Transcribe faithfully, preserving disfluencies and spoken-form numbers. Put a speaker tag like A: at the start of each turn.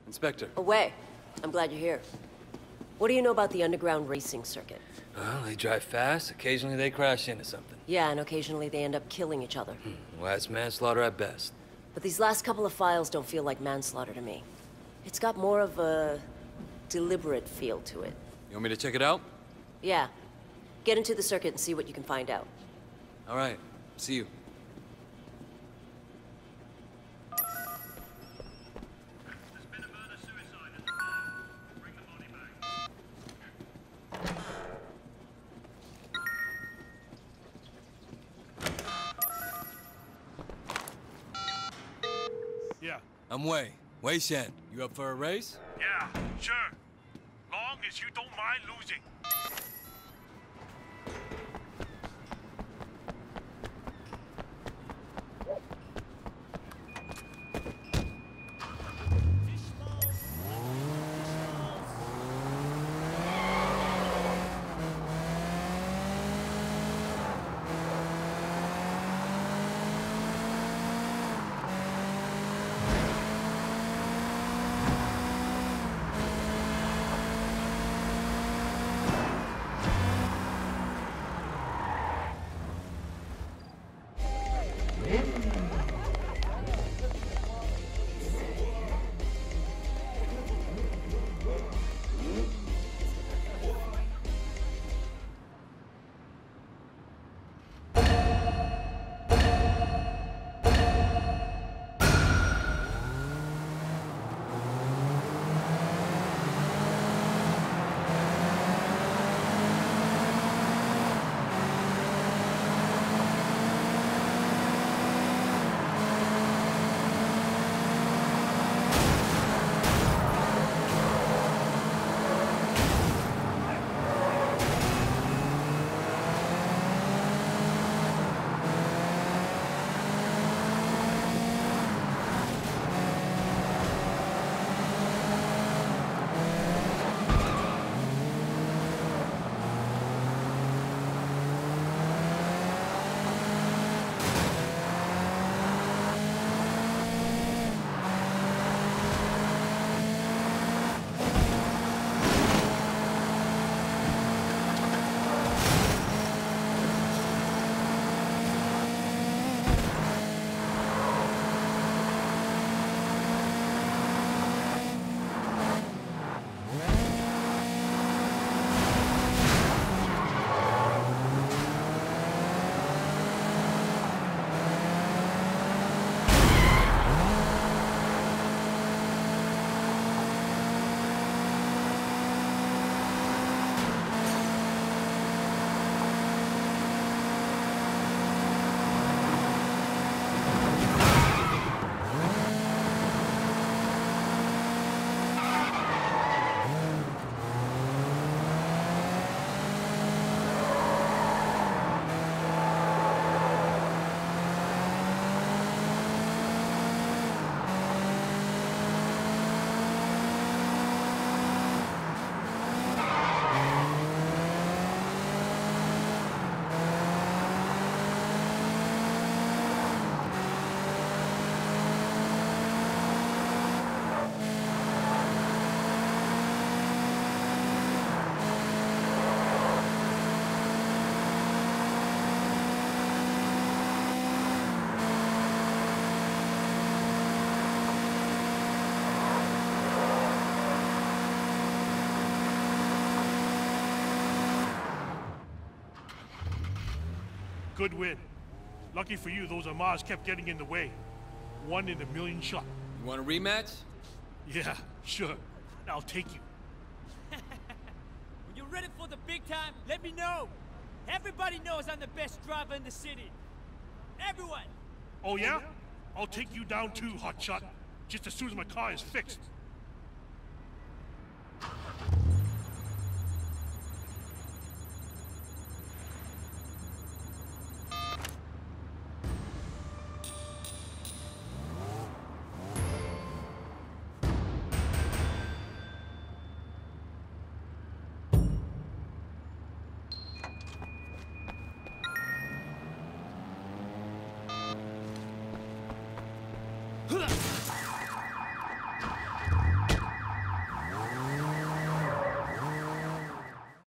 A: Inspector.
B: Away. I'm glad you're here. What do you know about the underground racing circuit?
A: Well, they drive fast. Occasionally they crash into something.
B: Yeah, and occasionally they end up killing each other.
A: Hmm. Well, that's manslaughter at best.
B: But these last couple of files don't feel like manslaughter to me. It's got more of a deliberate feel to it.
A: You want me to check it out?
B: Yeah. Get into the circuit and see what you can find out.
A: All right. See you.
C: Yeah.
A: I'm Wei. Wei Shen. You up for a race?
C: Yeah, sure. Long as you don't mind losing. Good win. Lucky for you, those Amars kept getting in the way. One in a million shot.
A: You want a rematch?
C: Yeah, sure. I'll take you.
D: When you're ready for the big time, let me know. Everybody knows I'm the best driver in the city. Everyone.
C: Oh yeah? I'll take you down too, hotshot. Just as soon as my car is fixed.